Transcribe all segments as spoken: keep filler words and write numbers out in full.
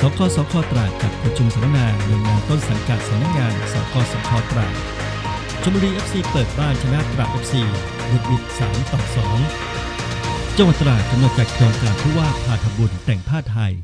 กสค.ตราดจัดประชุมสัมมนาหน่วยงานต้นสังกัดสำนักงานสกสค.ตราดชลบุรี เอฟ ซี เปิดบ้านชนะตราด เอฟ ซี บุดวิดสามต่อสองจังหวัดตราดกำหนดจัดโครงการผู้ว่าพาทำบุญแต่งผ้าไทย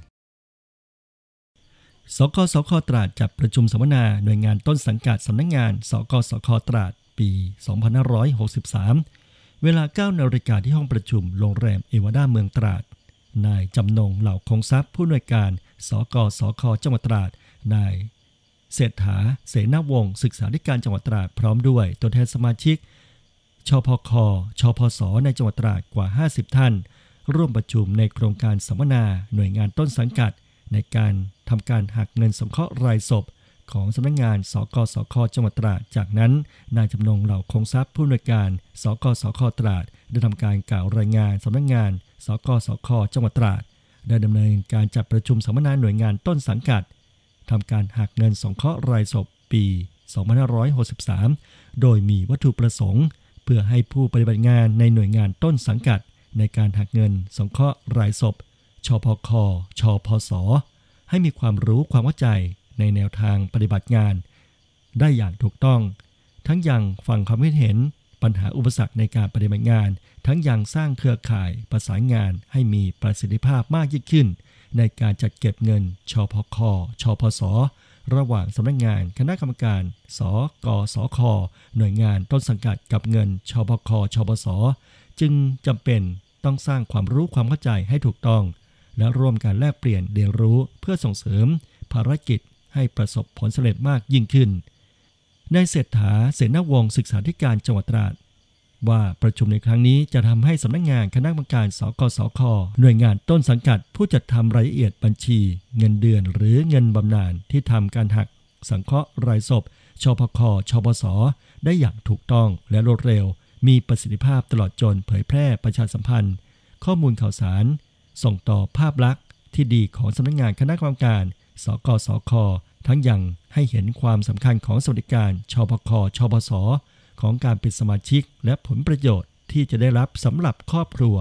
สกสค.ตราดจัดประชุมสัมมนาหน่วยงานต้นสังกัดสำนักงานสกสค.ตราดปีสองพันห้าร้อยหกสิบสามเวลา เก้านาฬิกาที่ห้องประชุมโรงแรมเอวาด้าเมืองตราดนายจำนงเหล่าคงทรัพย์ผู้อำนวยการสกสค.จังหวัดตราดนายเศรษฐาเสนาวงศ์ศึกษาธิการจังหวัดตราดพร้อมด้วยตัวแทนสมาชิกชพคชพสในจังหวัดตราดกว่าห้าสิบท่านร่วมประชุมในโครงการสัมมนาหน่วยงานต้นสังกัดในการทำการหักเงินสงเคราะห์รายศพของสำนักงานสกสค.จังหวัดตราดจากนั้นนายจำนงเหล่าคงทรัพย์ผู้อำนวยการสกสค.ตราดได้ทำการกล่าวรายงานสำนักงานสกสค.จังหวัดตราดได้ดำเนินการจัดประชุมสัมมนาหน่วยงานต้นสังกัดทำการหักเงินสงเคราะห์รายศพปีสองพันห้าร้อยหกสิบสามโดยมีวัตถุประสงค์เพื่อให้ผู้ปฏิบัติงานในหน่วยงานต้นสังกัดในการหักเงินสงเคราะห์รายศพชพคชพสให้มีความรู้ความเข้าใจในแนวทางปฏิบัติงานได้อย่างถูกต้องทั้งยังฟังความคิดเห็นปัญหาอุปสรรคในการปฏิบัติงานทั้งยังสร้างเครือข่ายประสานงานให้มีประสิทธิภาพมากยิ่งขึ้นในการจัดเก็บเงินชพคชพสระหว่างสำนักงานคณะกรรมการสกสคหน่วยงานต้นสังกัดกับเงินชพคชพสจึงจำเป็นต้องสร้างความรู้ความเข้าใจให้ถูกต้องและร่วมกันแลกเปลี่ยนเรียนรู้เพื่อส่งเสริมภารกิจให้ประสบผลสำเร็จมากยิ่งขึ้นนายเศรษฐาเสนาวงศ์ศึกษาธิการจังหวัดตราดว่าประชุมในครั้งนี้จะทำให้สำนักงานคณะกรรมการสกสคหน่วยงานต้นสังกัดผู้จัดทำรายละเอียดบัญชีเงินเดือนหรือเงินบำนาญที่ทำการหักสังเคราะห์รายศพชพคชพสได้อย่างถูกต้องและรวดเร็วมีประสิทธิภาพตลอดจนเผยแพร่ประชาสัมพันธ์ข้อมูลข่าวสารส่งต่อภาพลักษณ์ที่ดีของสำนักงานคณะกรรมการสกสคทั้งยังให้เห็นความสำคัญของสวัสดิการชพคชพสของการเป็นสมาชิกและผลประโยชน์ที่จะได้รับสำหรับครอบครัว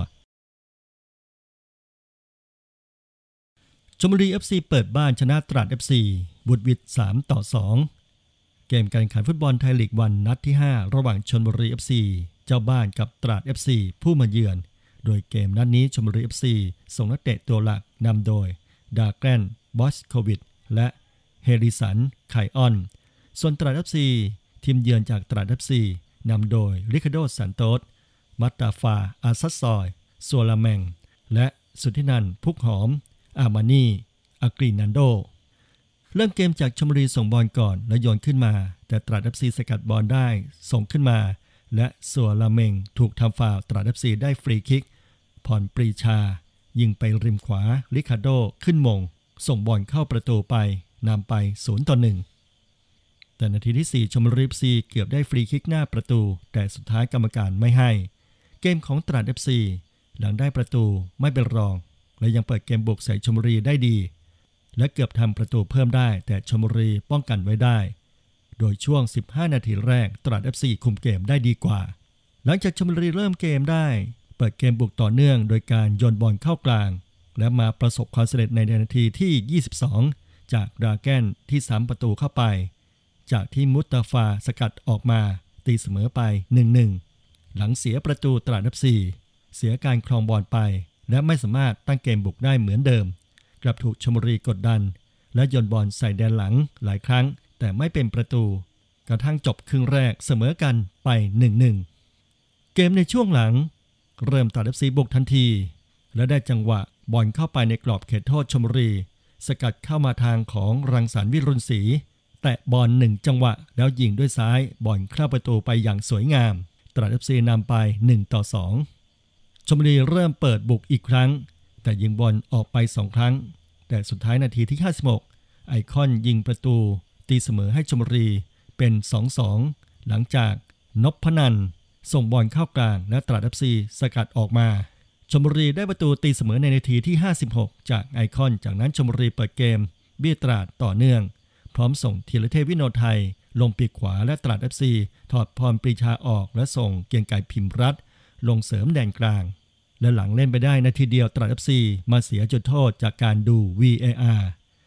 ชลบุรี เอฟ ซี เปิดบ้านชนะตราด เอฟ ซี บุดวิดสามต่อสองเกมการแข่งขันฟุตบอลไทยลีกวันนัดที่ห้าระหว่างชลบุรี เอฟ ซี เจ้าบ้านกับตราด เอฟ ซี ผู้มาเยือนโดยเกมนัดนี้ชลบุรี เอฟ ซี ส่งนักเตะตัวหลักนำโดยดาแกรนบอสโควิดและเฮริสันไคออนส่วนตราด เอฟ ซี ทีมเยือนจากตราด เอฟ ซี นำโดยริคาร์โดซันโตสมัตตาฟาอาซัสซอยซัวลาแมงและสุทธินันท์พุกหอมอามานีอากรีนันโดเริ่มเกมจากชลบุรีส่งบอลก่อนและโยนขึ้นมาแต่ตราด เอฟ ซี สกัดบอลได้ส่งขึ้นมาและซัวลาแมงถูกทำฟาวล์ตราด เอฟ ซี ได้ฟรีคิกพรปรีชายิงไปริมขวาริคาร์โดขึ้นมงส่งบอลเข้าประตูไปนำไปศูนย์ต่อหนึ่งแต่นาทีที่สี่ชลบุรี เอฟ ซี เกือบได้ฟรีคิกหน้าประตูแต่สุดท้ายกรรมการไม่ให้เกมของตราด เอฟ ซี หลังได้ประตูไม่เป็นรองและยังเปิดเกมบุกใส่ชลบุรีได้ดีและเกือบทำประตูเพิ่มได้แต่ชลบุรีป้องกันไว้ได้โดยช่วงสิบห้านาทีแรกตราด เอฟ ซี คุมเกมได้ดีกว่าหลังจากชลบุรีเริ่มเกมได้เปิดเกมบุกต่อเนื่องโดยการโยนบอลเข้ากลางและมาประสบความสำเร็จในนาทีที่ยี่สิบสองจากดราแกนที่ซ้ำประตูเข้าไปจากที่มุตตาฟาสกัดออกมาตีเสมอไป หนึ่งหนึ่ง หลังเสียประตูตราด เอฟ ซี เสียการครองบอลไปและไม่สามารถตั้งเกมบุกได้เหมือนเดิมกลับถูกชลบุรีกดดันและโยนบอลใส่แดนหลังหลายครั้งแต่ไม่เป็นประตูกระทั่งจบครึ่งแรกเสมอกันไป หนึ่งหนึ่ง เกมในช่วงหลังเริ่มตราด เอฟ ซี บุกทันทีและได้จังหวะบอลเข้าไปในกรอบเขตโทษชลบุรีสกัดเข้ามาทางของรังสรรค์วิรุณศรีแตะบอลหนึ่งจังหวะแล้วยิงด้วยซ้ายบอลเข้าประตูไปอย่างสวยงามตราด เอฟ ซี นำไปหนึ่งต่อสองชลบุรีเริ่มเปิดบุกอีกครั้งแต่ยิงบอลออกไปสองครั้งแต่สุดท้ายนาทีที่ห้าสิบหกไอคอนยิงประตูตีเสมอให้ชลบุรีเป็น สองสอง หลังจากนพนันท์ส่งบอลเข้ากลางและตราด เอฟ ซี สกัดออกมาชลบุรีได้ประตูตีเสมอในนาทีที่ห้าสิบหกจากไอคอนจากนั้นชลบุรีเปิดเกมเบี้ยตราดต่อเนื่องพร้อมส่งธีรเทพวิโนไทยลงปีกขวาและตราด เอฟ ซี ถอดพรปรีชาออกและส่งเกียงไก่พิมพ์รัตน์ลงเสริมแดนกลางและหลังเล่นไปได้นาทีเดียวตราด เอฟ ซี มาเสียจุดโทษจากการดู วี เอ อาร์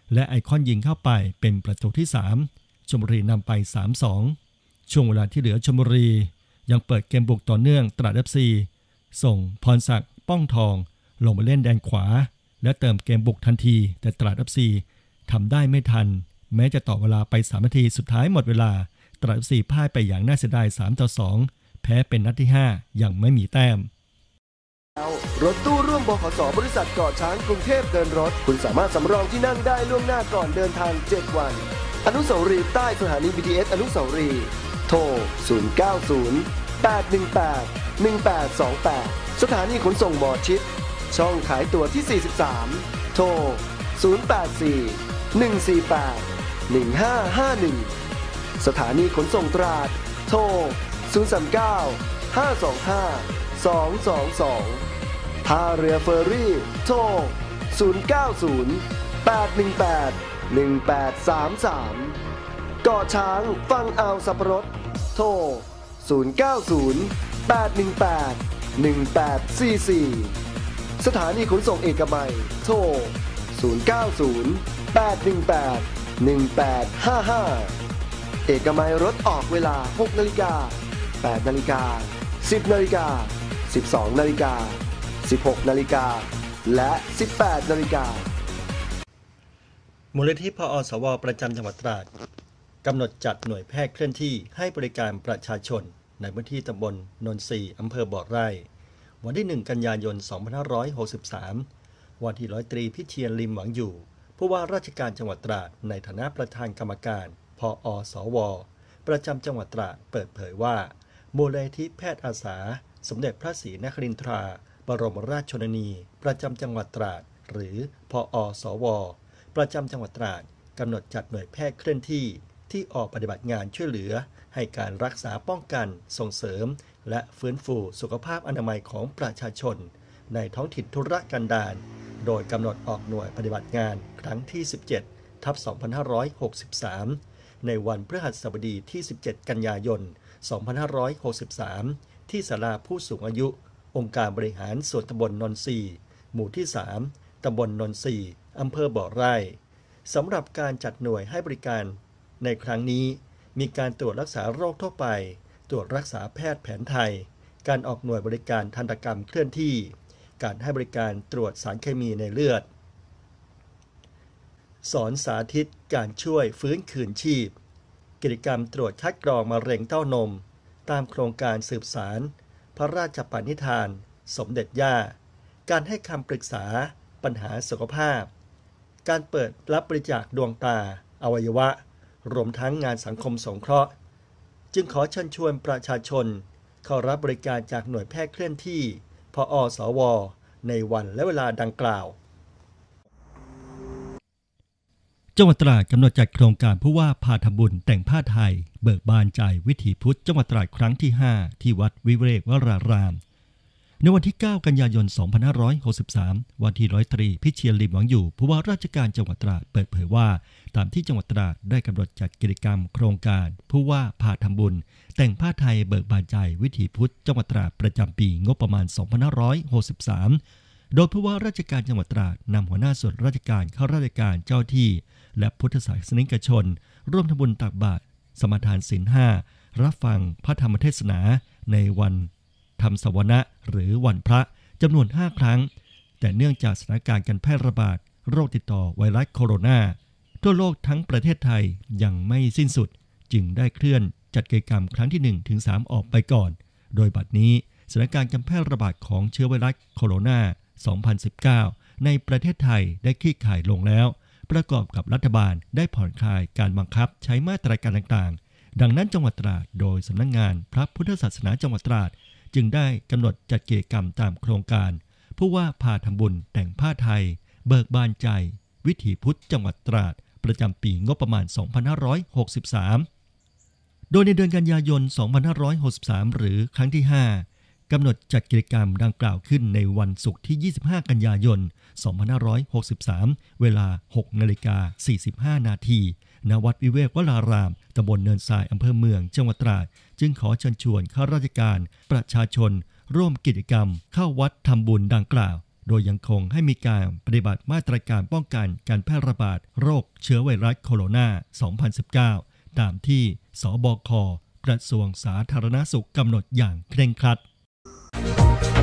และไอคอนยิงเข้าไปเป็นประตูที่สามชลบุรีนำไป สามสอง ช่วงเวลาที่เหลือชลบุรียังเปิดเกมบุกต่อเนื่องตราด เอฟ ซี ส่งพรศักดิ์ป้องทองลงมาเล่นแดนขวาและเติมเกมบุกทันทีแต่ตราด เอฟ ซี ทำได้ไม่ทันแม้จะต่อเวลาไปสามนาทีสุดท้ายหมดเวลาตราด เอฟ ซี พ่ายไปอย่างน่าเสียดาย สามต่อสอง แพ้เป็นนัดที่ห้ายังไม่มีแต้มรถตู้ร่วมบขส.บริษัทเกาะช้างกรุงเทพเดินรถคุณสามารถสำรองที่นั่งได้ล่วงหน้าก่อนเดินทางเจ็ดวันอนุสาวรีย์ใต้สถานี บี ที เอส อนุสาวรีย์โทรศูนย์ เก้า ศูนย์ แปด หนึ่ง แปด หนึ่ง แปด สอง แปดสถานีขนส่งหมอชิดช่องขายตั๋วที่สี่สิบสามโทรศูนย์ แปด สี่ หนึ่ง สี่ แปด หนึ่ง ห้า ห้า หนึ่งสถานีขนส่งตราดโทรศูนย์ สาม เก้า ห้า สอง ห้า สอง สอง สองท่าเรือเฟอร์รี่โทรศูนย์ เก้า ศูนย์ แปด หนึ่ง แปด หนึ่ง แปด สาม สามเกาะช้างฝั่งอ่าวสัปรดโทรศูนย์ เก้า ศูนย์ แปด หนึ่ง แปด หนึ่ง แปด สี่ สี่สถานีขนส่งเอกมัยโทรศูนย์ เก้า ศูนย์ แปด หนึ่ง แปด หนึ่ง แปด ห้า ห้าเอกมัยรถออกเวลา หก นาฬิกา แปด นาฬิกา สิบ นาฬิกา สิบสอง นาฬิกา สิบหก นาฬิกาและ สิบแปด นาฬิกามูลนิธิพอสวประจำจังหวัดตราดกำหนดจัดหน่วยแพทย์เคลื่อนที่ให้บริการประชาชนในพื้นที่ตำบลนนทรีอำเภอบ่อไร่วันที่หนึ่งกันยายนสองพันห้าร้อยหกสิบสามวันที่ร้อยตรีพิเชียรลิมหวังอยู่ผู้ว่าราชการจังหวัดตราดในฐานะประธานกรรมการพอสวประจำจังหวัดตราดเปิดเผยว่ามูลนิธิแพทย์อาสาสมเด็จพระศรีนครินทราบรมราชชนนีประจำจังหวัดตราดหรือพอสวประจำจังหวัดตราดกำหนดจัดหน่วยแพทย์เคลื่อนที่ที่ออกปฏิบัติงานช่วยเหลือให้การรักษาป้องกันส่งเสริมและฟื้นฟูสุขภาพอนามัยของประชาชนในท้องถิ่นทุรกันดารโดยกำหนดออกหน่วยปฏิบัติงานครั้งที่สิบเจ็ดทับสองพันห้าร้อยหกสิบสามในวันพฤหัสบดีที่สิบเจ็ดกันยายนสองพันห้าร้อยหกสิบสามที่ศาลาผู้สูงอายุองค์การบริหารส่วนตำบลนนทรีหมู่ที่สามตำบลนนทรีอำเภอบ่อไร่สำหรับการจัดหน่วยให้บริการในครั้งนี้มีการตรวจรักษาโรคทั่วไปตรวจรักษาแพทย์แผนไทยการออกหน่วยบริการทันตกรรมเคลื่อนที่การให้บริการตรวจสารเคมีในเลือดสอนสาธิตการช่วยฟื้นคืนชีพกิจกรรมตรวจคัดกรองมะเร็งเต้านมตามโครงการสืบสารพระราชปณิธานสมเด็จย่าการให้คำปรึกษาปัญหาสุขภาพการเปิดรับบริจาคดวงตาอวัยวะรวมทั้งงานสังคมสงเคราะห์จึงขอเชิญชวนประชาชนเข้ารับบริการจากหน่วยแพทย์เคลื่อนที่พอสวในวันและเวลาดังกล่าวจังหวัดตราดกำหนดจัดโครงการผู้ว่าพาทำบุญแต่งผ้าไทยเบิกบานใจวิถีพุทธจังหวัดตราดครั้งที่ห้าที่วัดวิเวกวรารามในวันที่เก้ากันยายนสองพันห้าร้อยหกสิบสามวันที่ร้อยตรีพิเชียรลิมหวังอยู่ผู้ว่าราชการจังหวัดตราดเปิดเผยว่าตามที่จังหวัดตราดได้กำหนดจัดกิจกรรมโครงการผู้ว่าพาทำบุญแต่งผ้าไทยเบิกบานใจวิถีพุทธจังหวัดตราดประจำปีงบประมาณสองพันห้าร้อยหกสิบสามโดยผู้ว่าราชการจังหวัดตราดนำหัวหน้าส่วนราชการข้าราชการเจ้าที่และพุทธศาสนิกชนร่วมทำบุญตักบาตรสมาทานศีลห้ารับฟังพระธรรมเทศนาในวันธรรมสวนะหรือวันพระจำนวนห้าครั้งแต่เนื่องจากสถานการณ์การแพร่ระบาดโรคติดต่อไวรัสโคโรนาทั่วโลกทั้งประเทศไทยยังไม่สิ้นสุดจึงได้เคลื่อนจัดกิจกรรมครั้งที่ หนึ่งถึงสาม ออกไปก่อนโดยบัดนี้สถานการณ์การแพร่ระบาดของเชื้อไวรัสโคโรนาสองพันสิบเก้าในประเทศไทยได้คลี่คลายลงแล้วประกอบกับรัฐบาลได้ผ่อนคลายการบังคับใช้มาตรการต่างๆดังนั้นจังหวัดตราดโดยสำนักงานพระพุทธศาสนาจังหวัดตราดจึงได้กำหนดจัดกิจกรรมตามโครงการผู้ว่าพาทำบุญแต่งผ้าไทยเบิกบานใจวิถีพุทธจังหวัดตราดประจำปีงบประมาณสองพันห้าร้อยหกสิบสามโดยในเดือนกันยายนสองพันห้าร้อยหกสิบสามหรือครั้งที่ห้ากำหนดจัดกิจกรรมดังกล่าวขึ้นในวันศุกร์ที่ยี่สิบห้ากันยายนสองพันห้าร้อยหกสิบสามเวลา หกนาฬิกาสี่สิบห้านาทีณวัดวิเวกวรารามตำบลเนินทรายอำเภอเมืองจังหวัดตราดจึงขอเชิญชวนข้าราชการประชาชนร่วมกิจกรรมเข้าวัดทำบุญดังกล่าวโดยยังคงให้มีการปฏิบัติมาตรการป้องกันการแพร่ระบาดโรคเชื้อไวรัสโคโรนา สองพันสิบเก้า ตามที่สบค.กระทรวงสาธารณสุขกำหนดอย่างเคร่งครัด